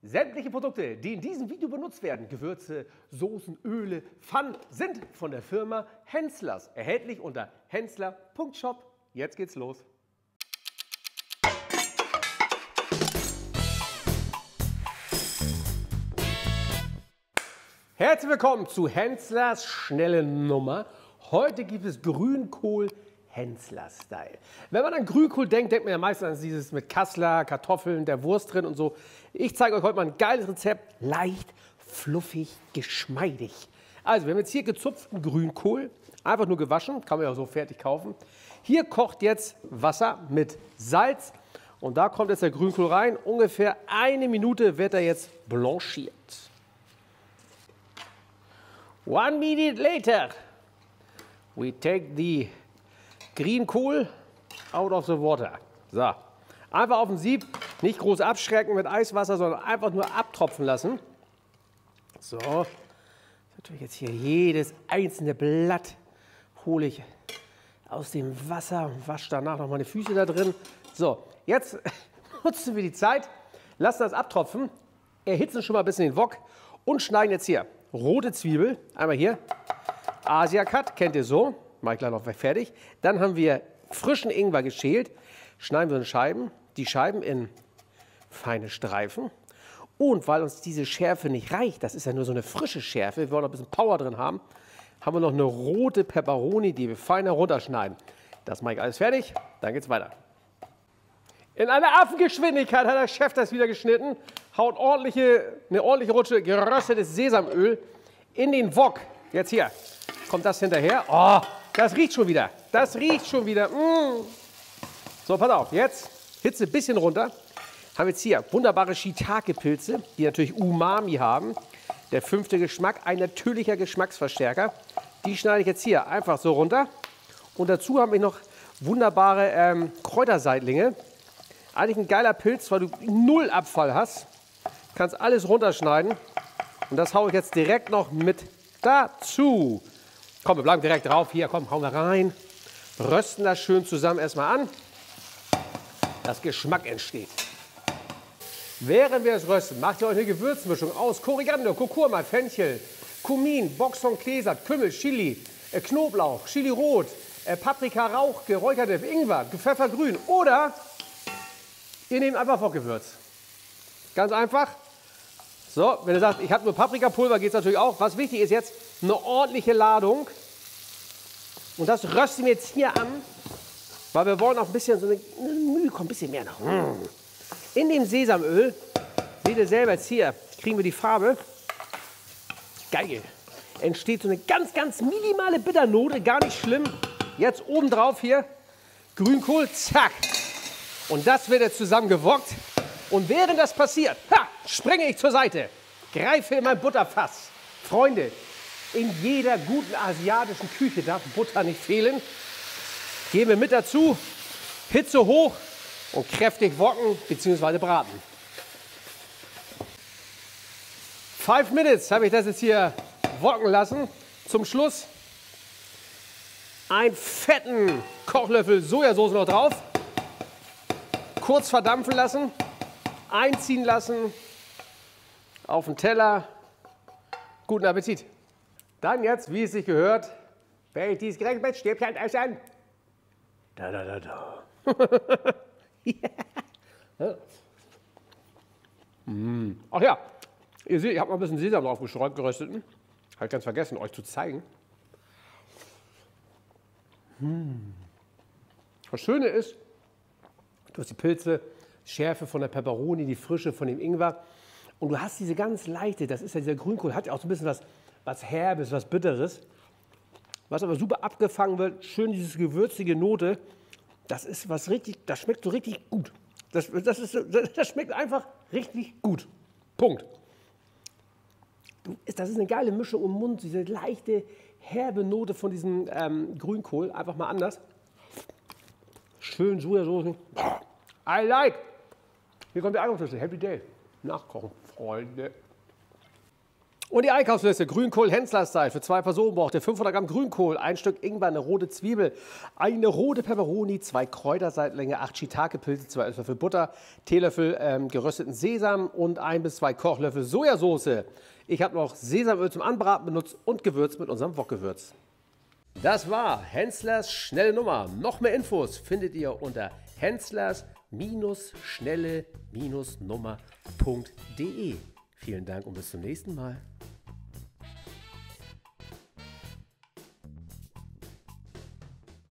Sämtliche Produkte, die in diesem Video benutzt werden, Gewürze, Soßen, Öle, Pfannen, sind von der Firma Henslers. Erhältlich unter hensler.shop. Jetzt geht's los. Herzlich willkommen zu Henslers schnelle Nummer. Heute gibt es Grünkohl Hensler-Style. Wenn man an Grünkohl denkt, denkt man ja meistens an dieses mit Kassler, Kartoffeln, der Wurst drin und so. Ich zeige euch heute mal ein geiles Rezept. Leicht, fluffig, geschmeidig. Also, wir haben jetzt hier gezupften Grünkohl. Einfach nur gewaschen, kann man ja auch so fertig kaufen. Hier kocht jetzt Wasser mit Salz. Und da kommt jetzt der Grünkohl rein. Ungefähr 1 Minute wird er jetzt blanchiert. 1 minute later, we take the Grünkohl out of the water. So, einfach auf dem Sieb, nicht groß abschrecken mit Eiswasser, sondern einfach nur abtropfen lassen. So, natürlich jetzt hier jedes einzelne Blatt hole ich aus dem Wasser und wasche danach noch meine Füße da drin. So, jetzt nutzen wir die Zeit, lassen das abtropfen, erhitzen schon mal ein bisschen den Wok und schneiden jetzt hier rote Zwiebel, einmal hier, Asia Cut, kennt ihr so, mache ich gleich noch fertig. Dann haben wir frischen Ingwer geschält, schneiden wir in Scheiben, die Scheiben in feine Streifen. Und weil uns diese Schärfe nicht reicht, das ist ja nur so eine frische Schärfe, wir wollen noch ein bisschen Power drin haben, haben wir noch eine rote Peperoni, die wir fein herunterschneiden. Das mache ich alles fertig, dann geht's weiter. In einer Affengeschwindigkeit hat der Chef das wieder geschnitten, haut eine ordentliche Rutsche geröstetes Sesamöl in den Wok. Jetzt hier, kommt das hinterher. Oh, das riecht schon wieder. Das riecht schon wieder. So, pass auf, jetzt Hitze ein bisschen runter. Haben jetzt hier wunderbare Shiitake-Pilze, die natürlich Umami haben. Der 5. Geschmack, ein natürlicher Geschmacksverstärker. Die schneide ich jetzt hier einfach so runter. Und dazu haben wir noch wunderbare Kräuterseitlinge. Eigentlich ein geiler Pilz, weil du null Abfall hast. Kannst alles runterschneiden. Und das haue ich jetzt direkt noch mit dazu. Komm, wir bleiben direkt drauf. Hier, komm, hauen wir rein. Rösten das schön zusammen erstmal an, dass Geschmack entsteht. Während wir es rösten, macht ihr euch eine Gewürzmischung aus Koriander, Kurkuma, Fenchel, Kumin, Boxhorn, Kleesert, Kümmel, Chili, Knoblauch, Chili rot, Paprika, Rauch, geräucherte Ingwer, Pfeffergrün oder ihr nehmt einfach Wokgewürz. Ganz einfach. So, wenn ihr sagt, ich habe nur Paprikapulver, geht es natürlich auch. Was wichtig ist jetzt, eine ordentliche Ladung. Und das rösten wir jetzt hier an, weil wir wollen auch ein bisschen, so ein bisschen mehr noch. In dem Sesamöl, seht ihr selber jetzt hier, kriegen wir die Farbe. Geil. Entsteht so eine ganz, ganz minimale Bitternote, gar nicht schlimm. Jetzt obendrauf hier Grünkohl, zack. Und das wird jetzt zusammen gewockt. Und während das passiert, springe ich zur Seite, greife in mein Butterfass. Freunde, in jeder guten asiatischen Küche darf Butter nicht fehlen. Geben wir mit dazu, Hitze hoch und kräftig wocken bzw. braten. 5 Minutes habe ich das jetzt hier wocken lassen. Zum Schluss einen fetten Kochlöffel Sojasauce noch drauf. Kurz verdampfen lassen, einziehen lassen, auf den Teller. Guten Appetit. Dann jetzt, wie es sich gehört, wählt dieses Gerät mit Stäbchen essen. Da, da, da, da. Yeah. Ach ja, ihr seht, ich habe noch ein bisschen Sesam drauf gestreut, gerösteten. Habe ich ganz vergessen, euch zu zeigen. Das Schöne ist, du hast die Pilze, Schärfe von der Peperoni, die Frische von dem Ingwer. Und du hast diese ganz leichte, das ist ja dieser Grünkohl, hat ja auch so ein bisschen was Herbes, was Bitteres. Was aber super abgefangen wird, schön diese gewürzige Note. Das ist was richtig, das schmeckt so richtig gut. Das schmeckt einfach richtig gut. Punkt. Das ist eine geile Mischung im Mund, diese leichte, herbe Note von diesem Grünkohl. Einfach mal anders. Schön Sojasauce. I like. Hier kommt der Eiweißschlüssel. Happy Day. Nachkochen, Freunde. Und die Einkaufsliste: Grünkohl Hensler-Style. Für 2 Personen braucht ihr 500 Gramm Grünkohl, 1 Stück Ingwer, eine rote Zwiebel, eine rote Peperoni, 2 Kräuterseitlinge, 8 Shiitake-Pilze, 2 Esslöffel Butter, Teelöffel gerösteten Sesam und 1 bis 2 Kochlöffel Sojasauce. Ich habe noch Sesamöl zum Anbraten benutzt und gewürzt mit unserem Wokgewürz. Das war Henslers schnelle Nummer. Noch mehr Infos findet ihr unter henslers-schnelle-nummer.de. Vielen Dank und bis zum nächsten Mal.